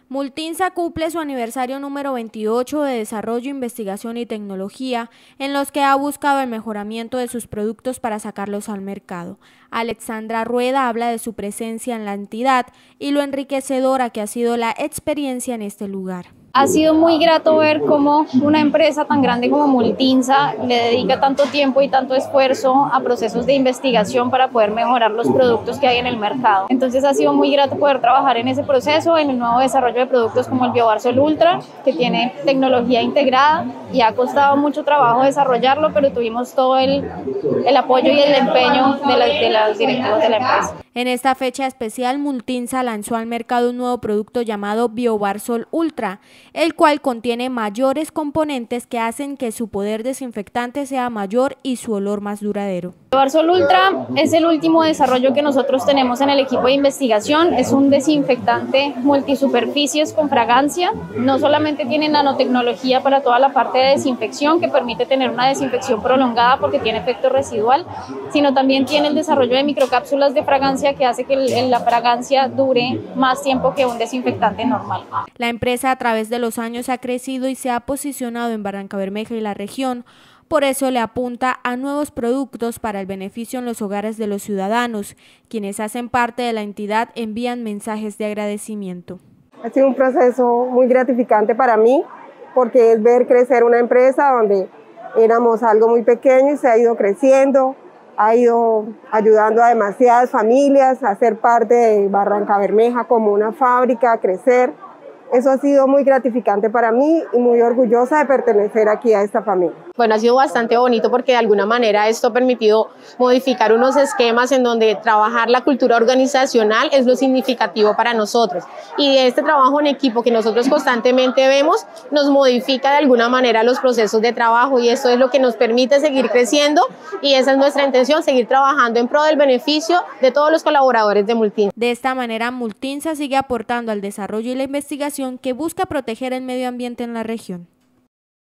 Multinsa cumple su aniversario número 28 de desarrollo, investigación y tecnología, en los que ha buscado el mejoramiento de sus productos para sacarlos al mercado. Alexandra Rueda habla de su presencia en la entidad y lo enriquecedora que ha sido la experiencia en este lugar. Ha sido muy grato ver cómo una empresa tan grande como Multinsa le dedica tanto tiempo y tanto esfuerzo a procesos de investigación para poder mejorar los productos que hay en el mercado. Entonces ha sido muy grato poder trabajar en ese proceso, en el nuevo desarrollo de productos como el Biobarsol Ultra, que tiene tecnología integrada y ha costado mucho trabajo desarrollarlo, pero tuvimos todo el apoyo y el empeño de los directivos de la empresa. En esta fecha especial, Multinsa lanzó al mercado un nuevo producto llamado Biobarsol Ultra, el cual contiene mayores componentes que hacen que su poder desinfectante sea mayor y su olor más duradero. Biobarsol Ultra es el último desarrollo que nosotros tenemos en el equipo de investigación. Es un desinfectante multisuperficies con fragancia. No solamente tiene nanotecnología para toda la parte de desinfección, que permite tener una desinfección prolongada porque tiene efecto residual, sino también tiene el desarrollo de microcápsulas de fragancia que hace que la fragancia dure más tiempo que un desinfectante normal. La empresa a través de los años ha crecido y se ha posicionado en Barrancabermeja y la región. Por eso le apunta a nuevos productos para el beneficio en los hogares de los ciudadanos. Quienes hacen parte de la entidad envían mensajes de agradecimiento. Ha sido un proceso muy gratificante para mí, porque es ver crecer una empresa donde éramos algo muy pequeño y se ha ido creciendo, ha ido ayudando a demasiadas familias a ser parte de Barrancabermeja como una fábrica, a crecer. Eso ha sido muy gratificante para mí y muy orgullosa de pertenecer aquí a esta familia. Bueno, ha sido bastante bonito porque de alguna manera esto ha permitido modificar unos esquemas en donde trabajar la cultura organizacional es lo significativo para nosotros. Y este trabajo en equipo que nosotros constantemente vemos nos modifica de alguna manera los procesos de trabajo y esto es lo que nos permite seguir creciendo y esa es nuestra intención, seguir trabajando en pro del beneficio de todos los colaboradores de Multinsa. De esta manera, Multinsa sigue aportando al desarrollo y la investigación que busca proteger el medio ambiente en la región.